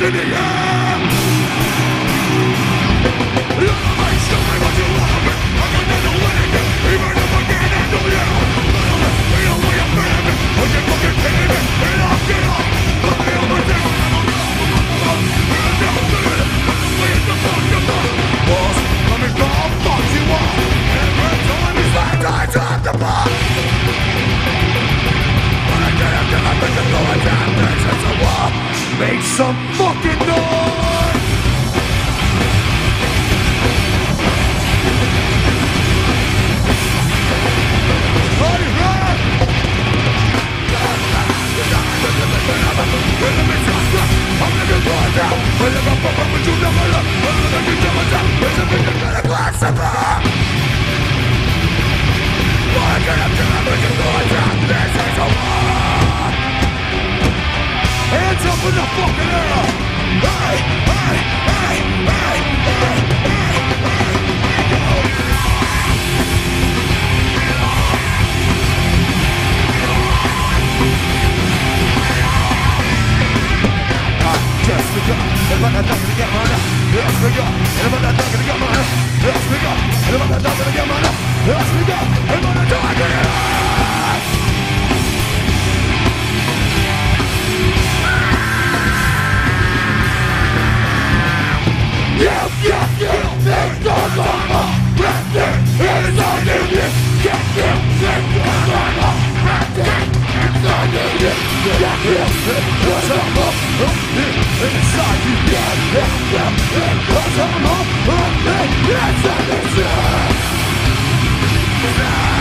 in the air. You might show me what you want me. I can handle anything, even if I can't handle you. You know where you're feeling me. Oh, you're fucking kidding me. And I'll get off. Look me over there. Boss, let me go fuck you up. Every time he's like I talk the boss. When I get up to my bitch, I'm going down. This is a war. Make some fucking noise. Hands up in the fucking air! Hey! Hey! Hey! Hey! Hey! Yes, we go. And I'm not gonna get money. Yes, we go. And I'm not gonna get money. Yes, we go. And I'm not gonna get money. Yes, we go. And I'm not gonna get money. There's no normal. Resting is on you. Get you. There's no normal. Resting is on you. Get you. There's no normal. Inside you. Get you. There's no normal. Inside you.